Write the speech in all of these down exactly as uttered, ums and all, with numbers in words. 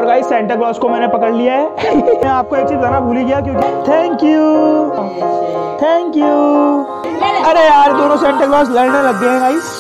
Guys Santa Claus को मैंने पकड़ लिया है। मैं आपको एक चीज बताना भूल ही गया क्योंकि थैंक यू थैंक यू। अरे यार दोनों सेंटा क्लॉज लड़ने लग गए हैं guys.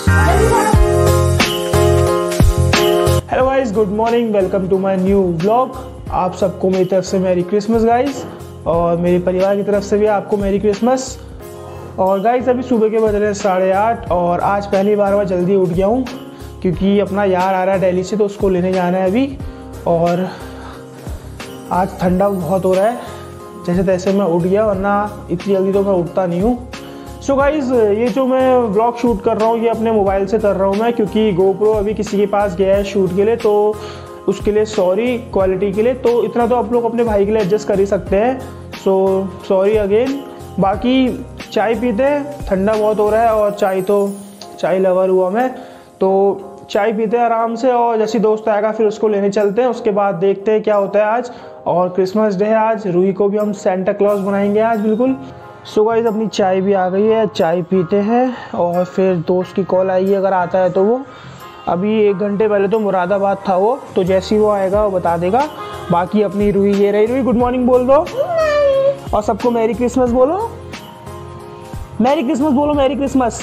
Hello guys, good morning, welcome to my new vlog. आप सबको मेरी तरफ से मैरी क्रिसमस गाइस, और मेरे परिवार की तरफ से भी आपको मैरी क्रिसमस। और गाइस अभी सुबह के बज रहे हैं साढ़े आठ और आज पहली बार मैं जल्दी उठ गया हूँ क्योंकि अपना यार आ रहा है दिल्ली से, तो उसको लेने जाना है अभी। और आज ठंडा बहुत हो रहा है, जैसे तैसे मैं उठ गया, वरना इतनी जल्दी तो मैं उठता नहीं हूँ। सो गाइज़ ये जो मैं व्लॉग शूट कर रहा हूँ ये अपने मोबाइल से कर रहा हूँ मैं, क्योंकि गोप्रो अभी किसी के पास गया है शूट के लिए, तो उसके लिए सॉरी क्वालिटी के लिए। तो इतना तो आप लोग अपने भाई के लिए एडजस्ट कर ही सकते हैं, सो सॉरी अगेन। बाकी चाय पीते हैं, ठंडा बहुत हो रहा है और चाय तो चाय लवर हुआ मैं, तो चाय पीते हैं आराम से। और जैसे दोस्त आएगा फिर उसको लेने चलते हैं, उसके बाद देखते हैं क्या होता है आज। और क्रिसमस डे है आज, रूही को भी हम सेंटा क्लॉज बनाएंगे आज बिल्कुल। सो गाइस अपनी चाय भी आ गई है, चाय पीते हैं और फिर दोस्त की कॉल आएगी अगर आता है तो। वो अभी एक घंटे पहले तो मुरादाबाद था वो, तो जैसे ही वो आएगा वो बता देगा। बाकी अपनी रूही ये रही। रूही गुड मॉर्निंग बोल दो और सबको मैरी क्रिसमस बोलो। मैरी क्रिसमस बोलो, मैरी क्रिसमस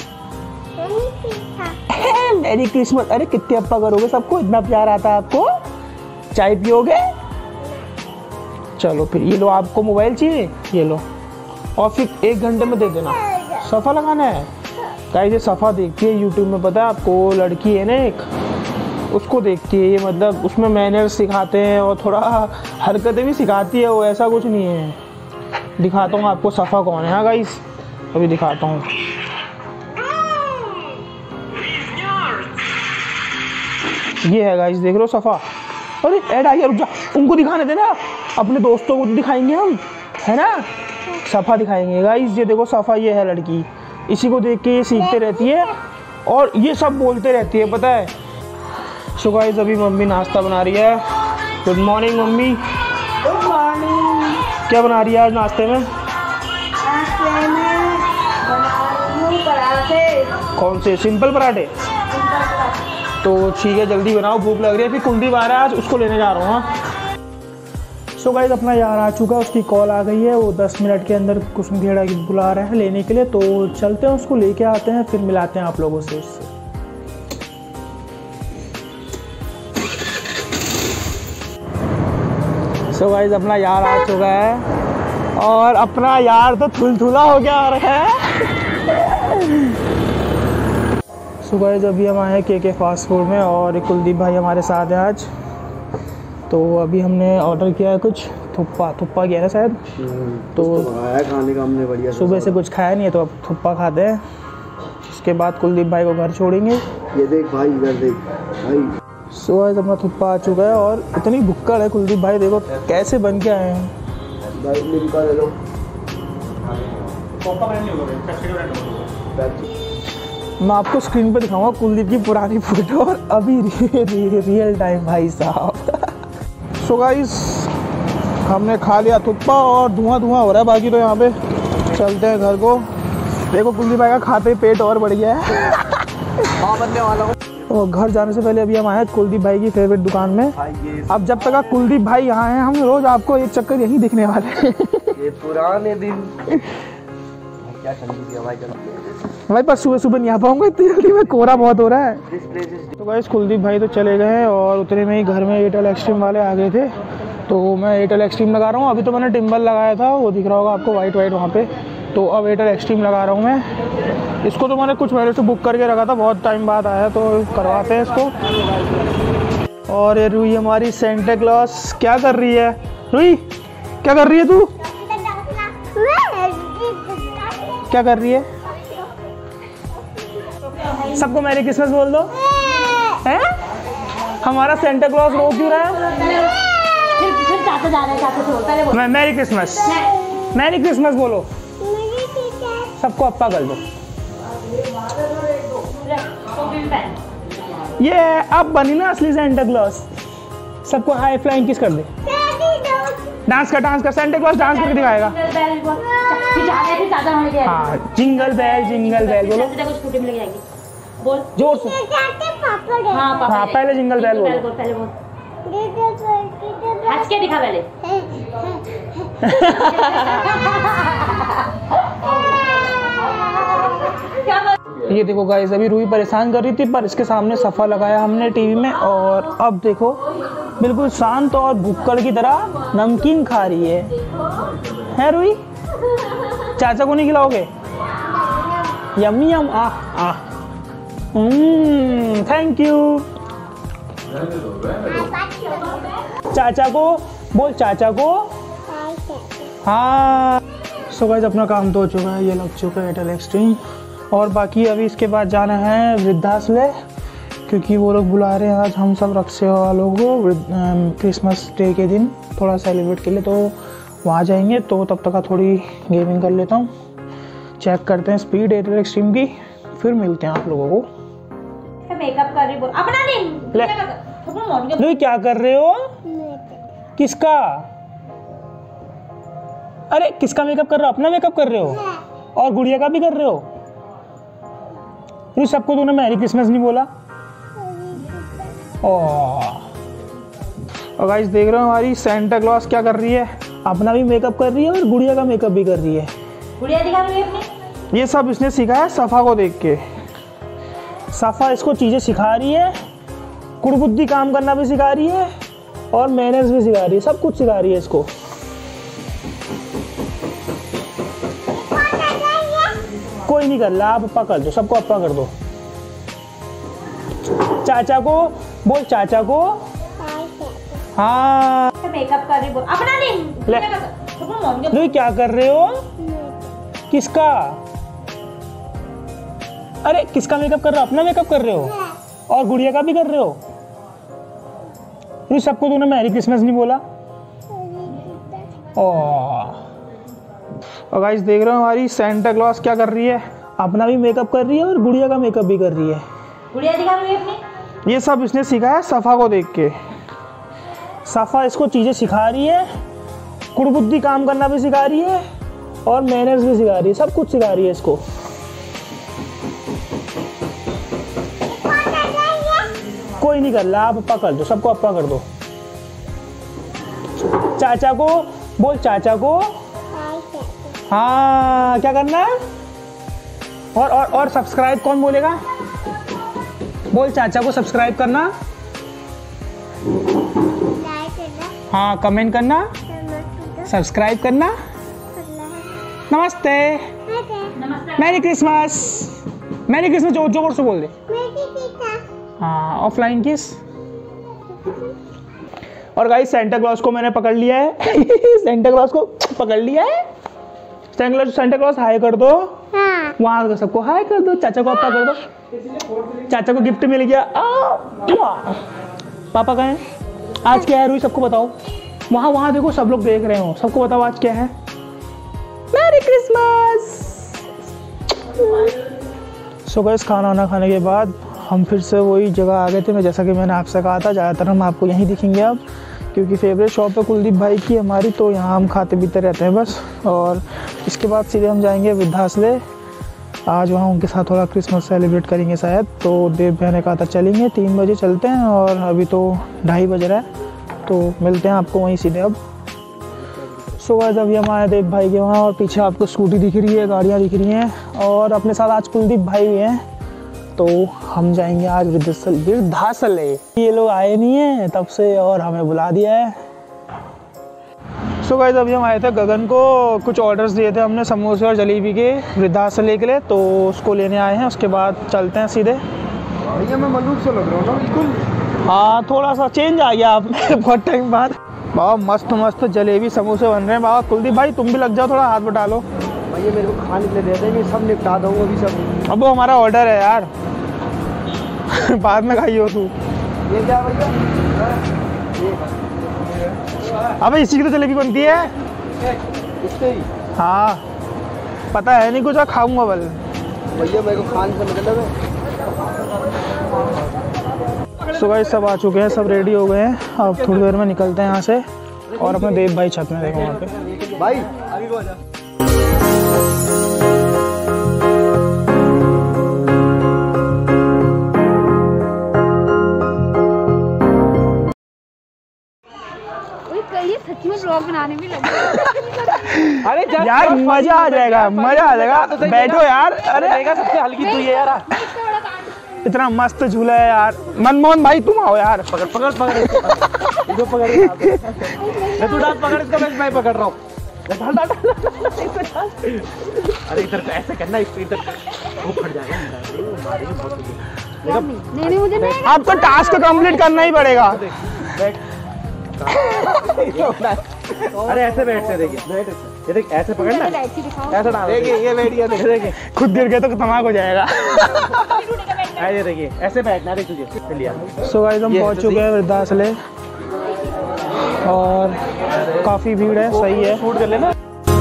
मैरी क्रिसमस। अरे कितने अप्पा करोगे सबको, इतना प्यार आता है आपको। चाय पियोगे? चलो फिर ये लो, आपको मोबाइल चाहिए ये लो, और फिर एक घंटे में दे देना। सफ़ा लगाना है गाइस, ये सफ़ा देखती है यूट्यूब में, पता है आपको, लड़की है ना एक, उसको देखती है ये, मतलब उसमें मैनर्स सिखाते हैं और थोड़ा हरकतें भी सिखाती है वो, ऐसा कुछ नहीं है। दिखाता हूँ आपको सफ़ा कौन है। हाँ गाइस अभी दिखाता हूँ। ये है गाइस, देख लो सफ़ा। अरे ऐड आई है, रुक जा, उनको दिखाने देना, अपने दोस्तों को दिखाएंगे हम, है ना। सफ़ा दिखाएंगे गाइस, ये देखो सफ़ा, ये है लड़की, इसी को देख के ये सीखते रहती है और ये सब बोलते रहती है, पता है। सो गाइस अभी मम्मी नाश्ता बना रही है। Good morning mummy. Good morning. क्या बना रही है आज नाश्ते में? नाश्ते में बना रही हूँ पराठे। कौन से? सिंपल पराठे? तो ठीक है जल्दी बनाओ, भूख लग रही है। फिर कुलदीप आ रहा है आज, उसको लेने जा रहा हूँ। सो गाइस अपना यार आ चुका है, उसकी कॉल आ गई है, वो दस मिनट के अंदर कुसुम खेड़ा बुला रहे हैं लेने के लिए, तो चलते हैं उसको लेके आते हैं, फिर मिलाते हैं आप लोगों से उससे। सो गाइस अपना यार आ चुका है और अपना यार तो थुलथुला हो गया आ रहा है। सो गाइस अभी हम आए हैं के के फास्ट फूड में और कुलदीप भाई हमारे साथ हैं आज। तो अभी हमने ऑर्डर किया है कुछ थुप्पा थुप्पा किया है शायद, तो खाने का हमने बढ़िया सुबह से कुछ खाया नहीं है, तो अब थुप्पा खाते हैं। उसके बाद कुलदीप भाई को घर छोड़ेंगे। ये देख भाई, इधर देख भाई। सो गाइस अपना थुप्पा आ चुका है और इतनी भुक्कड़ है कुलदीप भाई, देखो कैसे बन के आए हैं भाई। लिमका ले लो। मैं आपको स्क्रीन पर दिखाऊंगा कुलदीप की पुरानी फोटो और अभी रि, रि, रियल टाइम भाई साहब। सो गाइस हमने खा लिया थुप्पा और धुआं धुआं हो रहा है, बाकी तो यहाँ पे चलते हैं घर को। देखो कुलदीप भाई का खाते ही पेट और बढ़ गया है। हाँ बनने वाला हूँ। और घर जाने से पहले अभी हम आए हैं कुलदीप भाई की फेवरेट दुकान में। अब जब तक आप कुलदीप भाई यहाँ हैं, हम रोज आपको एक चक्कर यही दिखने वाले हैं। ये पुराने दिन। क्या ठंडी भाई, भाई पर सुबह सुबह नहीं आ पाऊंगा इतनी जल्दी में, कोहरा बहुत हो रहा है। तो गाइस कुलदीप भाई तो चले गए हैं और उतने में ही घर में एयरटेल एक्सट्रीम वाले आ गए थे, तो मैं एयरटेल एक्सट्रीम लगा रहा हूँ। अभी तो मैंने टिम्बल लगाया था, वो दिख रहा होगा आपको वाइट वाइट वहाँ पे, तो अब एयरटेल एक्सट्रीम लगा रहा हूँ मैं। इसको तो मैंने कुछ महीने से बुक करके रखा था, बहुत टाइम बाद आया, तो करवाते हैं इसको। और ये रूही हमारी सेंटा क्लॉज क्या कर रही है? रूही क्या कर रही है तू? क्या कर रही है? सबको मैरी क्रिसमस बोल दो। हैं? हमारा सेंटा क्लॉज रो क्यों रहा है? फिर फिर चाचा जा रहे हैं, चाचा छोड़ पहले बोल। मैं मैरी क्रिसमस मैरी क्रिसमस बोलो, सबको अप्पा कर दो। ये अब बनी ना असली सेंटा क्लॉज। सबको हाई फ्लाइंग किस कर दे। डांस कर डांस कर, सेंटा क्लॉज डांस करके दिखाएगा। हाँ जिंगल बेल जिंगल बेल बोलो, बोल जोर से। हाँ, हाँ पहले जिंगल बेल बोलो। पहले बोल। हंस के दिखा पहले। ये देखो गाइस, अभी रूही परेशान कर रही थी पर इसके सामने सफ़ा लगाया हमने टीवी में, और अब देखो बिल्कुल शांत और भुक्कड़ की तरह नमकीन खा रही है। है रूही? चाचा को नहीं खिलाओगे? Yummy yum. आ आ थैंक यू। चाचा को बोल, चाचा को। हाँ। सो गाइस, अपना काम तो हो चुका है, ये लग चुका है एयरटेल एक्सट्रीम, और बाकी अभी इसके बाद जाना है वृद्धाश्रम, क्योंकि वो लोग बुला रहे हैं आज हम सब रक्षा वालों को क्रिसमस डे के दिन थोड़ा सेलिब्रेट के लिए, तो वहाँ जाएंगे। तो तब तक थोड़ी गेमिंग कर लेता हूँ, चेक करते हैं स्पीड एयरटेल एक्सट्रीम की, फिर मिलते हैं आप लोगों को। मेकअप कर रही बोल अपना नहीं। नहीं, क्या कर रहे हो? किसका? अरे किसका मेकअप कर रहे हो? अपना मेकअप कर रहे हो और गुड़िया का भी कर रहे हो? ये सबको तूने मैरी क्रिसमस नहीं बोला? और गाइस देख रहे हो हमारी सेंटा क्लॉज क्या कर रही है, अपना भी मेकअप कर रही है और गुड़िया का मेकअप भी कर रही है। गुड़िया दिखा रही है अपनी। ये सब इसने सीखा है सफ़ा को देख के। सफ़ा इसको चीज़ें सिखा रही है, कुड़बुद्धि काम करना भी सिखा रही है और मैनर्स भी सिखा रही है, सब कुछ सिखा रही है इसको। कोई नहीं कर रहा, आप अपा कर दो, सबको अपा कर दो। चाचा को बोल, चाचा को। हाँ। मेकअप कर रही बोल अपना नहीं। नहीं, क्या कर रहे हो? किसका? अरे किसका मेकअप कर रहे हो? अपना मेकअप कर रहे हो और गुड़िया का भी कर रहे हो? ये सबको तूने मैरी क्रिसमस नहीं बोला? और गाइस देख रहे हो हमारी सेंटा क्लॉज क्या कर रही है, अपना भी मेकअप कर रही है और गुड़िया का मेकअप भी कर रही है। गुड़िया दिखा रही है अपनी। ये सब इसने सीखा है सफ़ा को देख के। सफ़ा इसको चीज़ें सिखा रही है, कुड़बुद्धि काम करना भी सिखा रही है और मैनर्स भी सिखा रही है, सब कुछ सिखा रही है इसको। कोई नहीं कर रहा, आप अपा कर दो, सबको अपा कर दो। चाचा को बोल, चाचा को। हाँ, क्या करना है? और और और सब्सक्राइब कौन बोलेगा? बोल, चाचा को सब्सक्राइब करना। हाँ, कमेंट करना, सब्सक्राइब करना। नमस्ते, मैरी क्रिसमस। मैरी क्रिसमस जोर जोर से बोल दे। हाँ, ऑफलाइन किस। और गाइस सेंटा क्लॉज को मैंने पकड़ लिया है। सेंटा क्लॉज को पकड़ लिया है। Santa Claus Santa Claus hi कर दो। हाँ। वहाँ सबको हाय कर दो, चाचा को अपा कर दो। चाचा को गिफ्ट मिल गया। पापा कहाँ हैं? आज क्या है रूही, सबको बताओ। वहाँ वहाँ देखो, सब लोग देख रहे हो, सबको बताओ आज क्या है। Merry Christmas. सो गाइस खाना वाना खाने के बाद हम फिर से वही जगह आ गए थे, मैं जैसा कि मैंने आपसे कहा था ज़्यादातर हम आपको यहीं दिखेंगे अब, क्योंकि फेवरेट शॉप है कुलदीप भाई की हमारी, तो यहाँ हम खाते पीते रहते हैं बस। और इसके बाद सीधे हम जाएंगे वृद्धाश्रम, आज वहाँ उनके साथ थोड़ा क्रिसमस सेलिब्रेट करेंगे शायद। तो देव भैया ने कहा था चलेंगे, तीन बजे चलते हैं और अभी तो ढाई बज रहा है, तो मिलते हैं आपको वहीं सीधे अब। सो गाइस अभी हम आए देव भाई के वहाँ, और पीछे आपको स्कूटी दिख रही है, गाड़ियाँ दिख रही हैं, और अपने साथ आज कुलदीप भाई भी हैं, तो हम जाएंगे आज वृद्धाश्रम। ये लोग आए नहीं हैं तब से और हमें बुला दिया है। सो गाइस अभी हम आए थे गगन को कुछ ऑर्डर्स दिए थे हमने समोसे और जलेबी के वृद्धाश्रम के लिए, तो उसको लेने आए हैं, उसके बाद चलते हैं सीधे। भैया मैं मलूक से लग रहा हूँ ना बिल्कुल। हाँ, थोड़ा सा चेंज आ गया आप में बहुत टाइम बाद। बाबा मस्त मस्त जलेबी समोसे बन रहे हैं। बाबा कुलदीप भाई तुम भी लग जाओ, थोड़ा हाथ बटा लो। भैया मेरे को खाने के लिए दे देंगे, सब निपटा दूँगा अभी सब। अब वो हमारा ऑर्डर है यार। बाद में खाइयो तू। ये क्या भैया? अबे इसी की तो जलेबी बनती है। इससे ही? हाँ, पता है नहीं कुछ, खाऊंगा बल। भैया मेरे को खाने से मतलब है। सो गाइस सब आ चुके हैं, सब रेडी हो गए हैं, अब थोड़ी देर में निकलते हैं यहाँ से। और अपने देव भाई छत में देखो वहाँ पे भाई अभी को जा। ये सच में व्लॉग बनाने भी लगे। अरे यार मजा आ जाएगा, मजा आ जाएगा, बैठो यार। अरे सबसे हल्की तू ये यार, इतना मस्त झूला है यार। मनमोहन भाई तुम आओ यार। पकड़ पकड़ पकड़ इसको पकड़, मैं तू डाल पकड़ इसका, मैं पकड़ रहा हूँ। डाल डाल डाल। अरे इधर ऐसे करना, इसको इधर वो फट जाएगा। नहीं नहीं मुझे नहीं। आपको टास्क कंप्लीट करना ही पड़ेगा। अरे ऐसे बैठते, देखिए ये देख, ऐसे पकड़ना, ऐसा डाल, देखिए ये बैठ गया, देखिए खुद गिर गए तो खतरनाक हो जाएगा। ये देखिए ऐसे बैठना, देख तुझे चलिए। सो गाइस हम पहुंच चुके हैं वृद्धाश्रय और काफी भीड़ है, सही है। शूट कर लेना।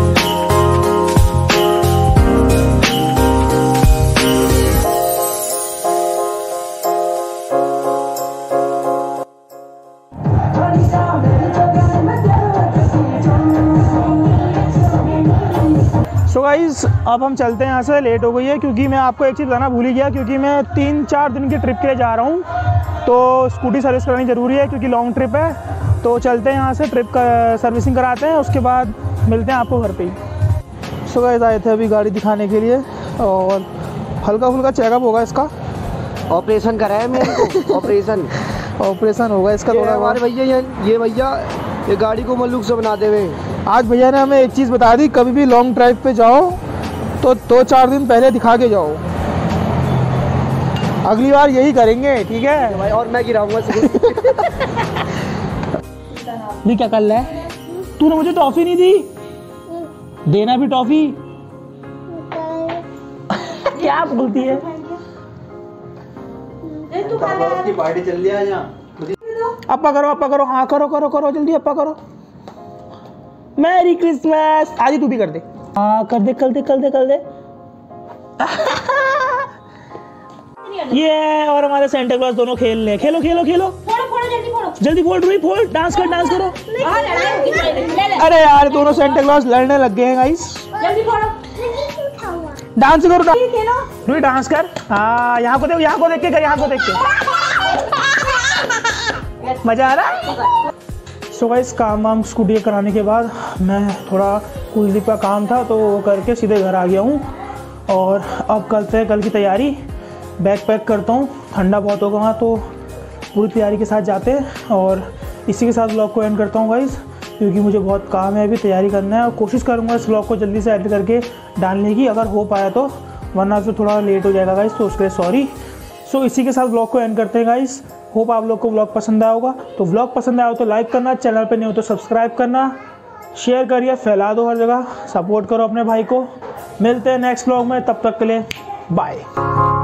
सो गाइस अब हम चलते हैं यहाँ से, लेट हो गई है। क्योंकि मैं आपको एक चीज़ बताना भूल ही गया, क्योंकि मैं तीन चार दिन की ट्रिप के लिए जा रहा हूँ, तो स्कूटी सर्विस करानी ज़रूरी है क्योंकि लॉन्ग ट्रिप है। तो चलते हैं यहाँ से, ट्रिप का सर्विसिंग कराते हैं, उसके बाद मिलते हैं आपको घर पे ही। सो गाइस आए थे अभी गाड़ी दिखाने के लिए और हल्का फुल्का चेकअप होगा इसका। ऑपरेशन कराया मेरे को, ऑपरेशन ऑपरेशन होगा इसका थोड़ा। हमारे भैया ये भैया ये गाड़ी को मल्लूक से बनाते हुए, आज भैया ने हमें एक चीज़ बता दी, कभी भी लॉन्ग ड्राइव पे जाओ तो दो चार दिन पहले दिखा के जाओ। अगली बार यही करेंगे, ठीक है भाई। और मैं गिराऊंगा। ये क्या कर रहा है? तूने मुझे टॉफी नहीं दी, देना भी टॉफी। क्या बोलती है? तू खा ले। की पार्टी चल रही है यहाँ। अप्पा करो, अप्पा करो, हाँ करो करो करो जल्दी अप्पा करो। Merry Christmas. आज ही तू भी कर दे। हाँ कर दे, कर दे, कर दे, कर दे। ये और हमारे सेंटा क्लॉज दोनों खेल रहे हैं। खेलो खेलो खेलो, फोड़ो फोड़ो जल्दी फोड़ो। जल्दी फोड़ रही, फोड़, डांस कर, डांस करो। हाँ, लड़ाई होगी, ले ले। अरे यार दोनों सेंटा क्लॉज लड़ने लग गए हैं गाइस। जल्दी फोड़ो। डांस करो, खेलो। तू डांस कर। हाँ यहाँ को देख, यहाँ को देख के कर, यहाँ को देख के। मजा आ रहा है। सो गाइस काम वाम स्कूटी कराने के बाद मैं थोड़ा कुलदीप का काम था तो वो करके सीधे घर आ गया हूँ। और अब करते हैं कल की तैयारी। बैग पैक करता हूँ, ठंडा बहुत होगा वहाँ, तो पूरी तैयारी के साथ जाते हैं। और इसी के साथ व्लॉग को एंड करता हूँ गाइस, क्योंकि मुझे बहुत काम है, अभी तैयारी करना है। और कोशिश करूँगा इस व्लॉग को जल्दी से एडिट करके डालने की, अगर हो पाया तो, वरना फिर थोड़ा लेट हो जाएगा गाइस, तो उसके लिए सॉरी। सो इसी के साथ व्लॉग को एंड करते हैं गाइस। होप आप लोग को व्लॉग पसंद आया होगा। तो व्लॉग पसंद आया हो तो लाइक करना, चैनल पे नहीं हो तो सब्सक्राइब करना, शेयर करिए, फैला दो हर जगह, सपोर्ट करो अपने भाई को। मिलते हैं नेक्स्ट व्लॉग में, तब तक के लिए बाय।